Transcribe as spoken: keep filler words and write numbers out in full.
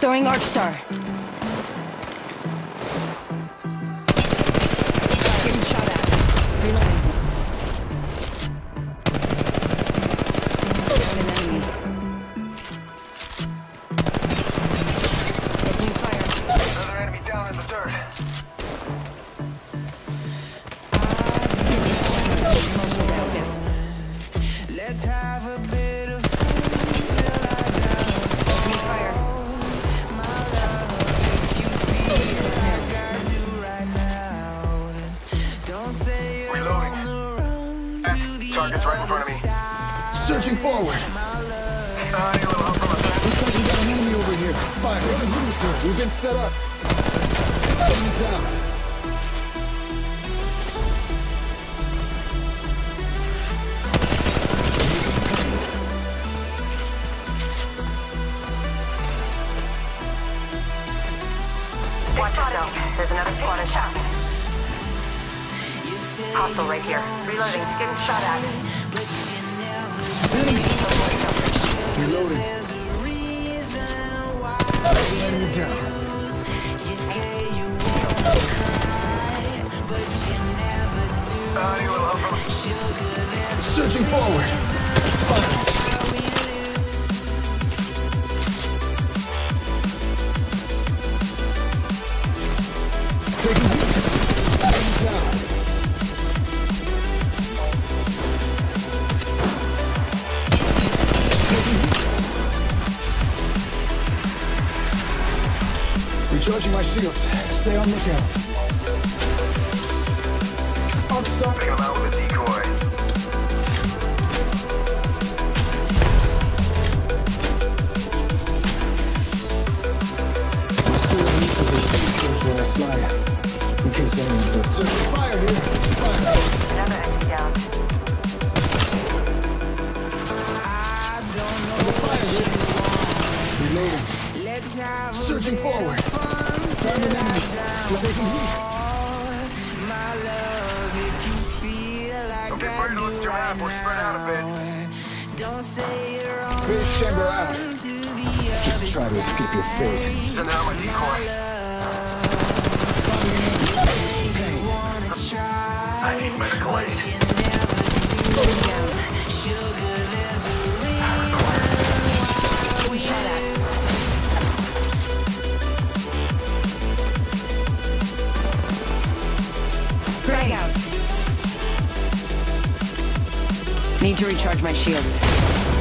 Throwing arc star. Getting shot at. Reloading. Down an enemy. Taking fire. Another enemy down in the dirt. Focus. Let's have a bit of fun till I die. Taking fire. My love, if you feel like I do right now, don't say you're Reloading. on the run to the Target's right in front of me. side. Searching forward. Uh, need a little help from my friend. Looks like we got an enemy over here. Fire. We've been set up. Enemy down. Watch yourself. There's another squad in chat. Hostile right here. Reloading. Getting shot at. Reloading. Enemy down. Uh, need a little help from my Searching forward. Fire. Taking heat. Enemy down. Taking heat. Recharging my shields. Stay on lookout. Arc star. Bring him out with a decoy. My sword uses a heat search when I slide. In case anyone does. Search. Fire here. Fire. Another enemy down. I don't know Under fire here. Reloading. Let's have a Searching bit forward. of fun Found till an I enemy. We're taking heat. my love, if you feel like Don't be I afraid to do look giraffe. We're spread out a bit. right now, don't say you're on Phase chamber out. to the Just try to escape your fate. Send out my decoy. I need medical aid. Getting shot at. Frag out. Need to recharge my shields.